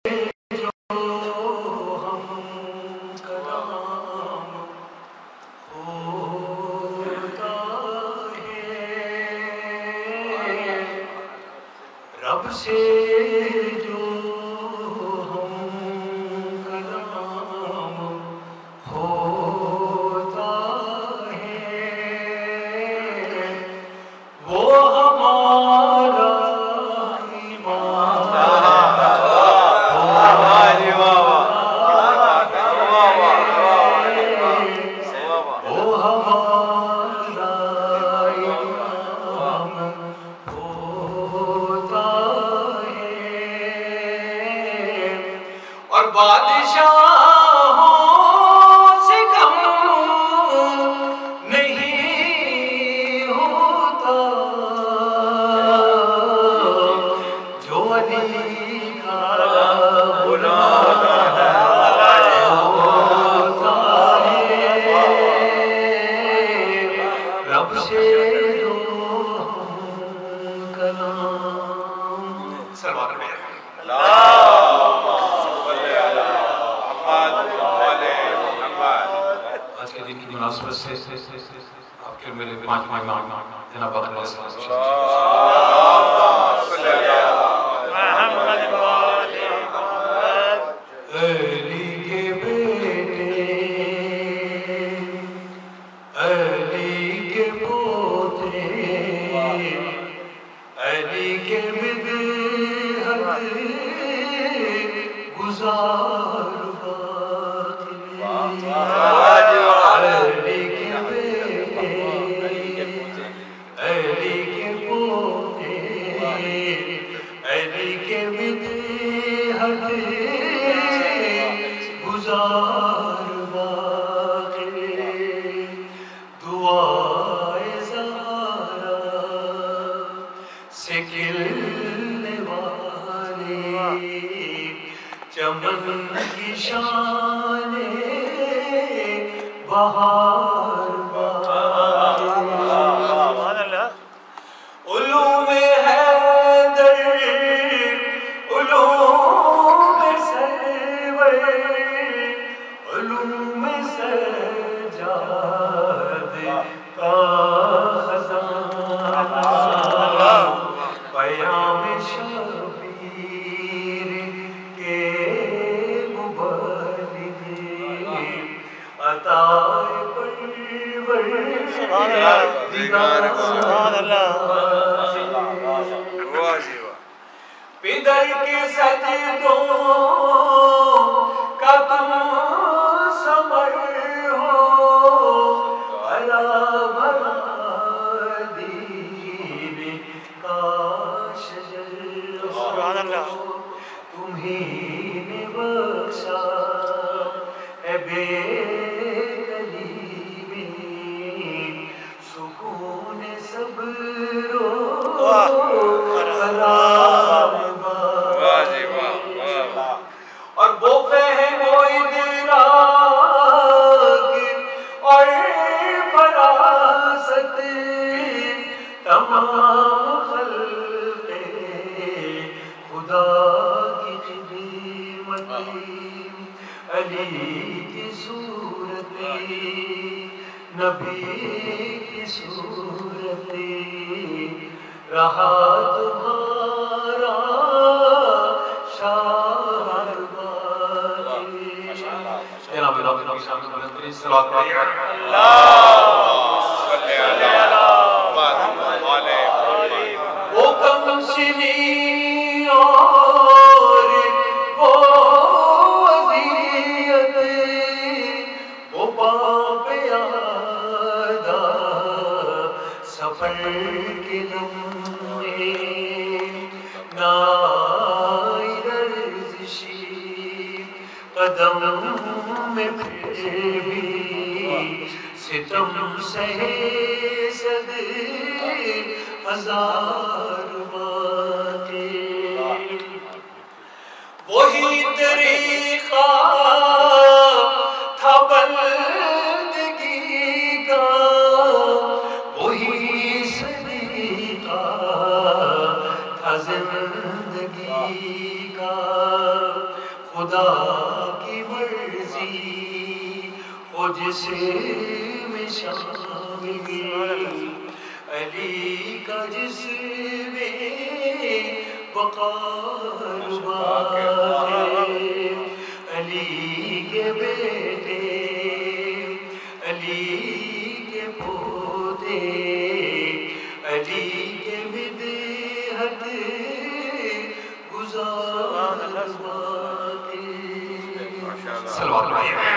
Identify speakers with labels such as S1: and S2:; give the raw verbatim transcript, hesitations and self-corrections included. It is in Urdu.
S1: رب سے جو ہم کلام ہوتا ہے وہ ہمارا ایمان بادشاہوں سے کم نہیں ہوتا جو علی کا غلام ہوتا ہے رب سے جو کلام سلوات میں آج کے دن کی مناسبت سے آپ کے میرے پانچ مہمان جناب بغل سے علی کے بیٹے علی کے پوتے علی کے مدحت گزار علی کے بیٹے علی کے پوتے علی کے مدحت گزار باقی دعائے زہرا سے کھلنے والی چمن کی شان بہار علوم حیدر علوم سرور علوم سجاد کا خزانہ پیام شبیر کے مبلغ عطائے پرور دیدار سبحان اللہ پدر کے سجدوں کا تم ثمر ہو بھلا بھلا دین کا شجر سبحان اللہ تمہیں نے بخشا اے بے اور وہ فہم و ادراک اور فراست تمام خلق خدا کی خدمت علی کی صورت نبی کی صورت رہا تمہارا شاہ جناب رب کی شان میں بلند کریں صلوات پڑھیں اللہم صلی علی محمد وہ کم سنی اور وہ وضعیت وہ باپ یادا سفر کے لمحے نائی لرزشی قدم میں پھر بھی ستم سہے صد ہزار باتیں وہی طریقہ تھا بندگی کا وہی سلیقہ تھا زندگی کا
S2: خدا کی مرضی خود سے میں شامل علی کا جس میں وقار ہے علی کے بیٹے علی کے پوتے علی کے مدحت گزار
S1: صلوات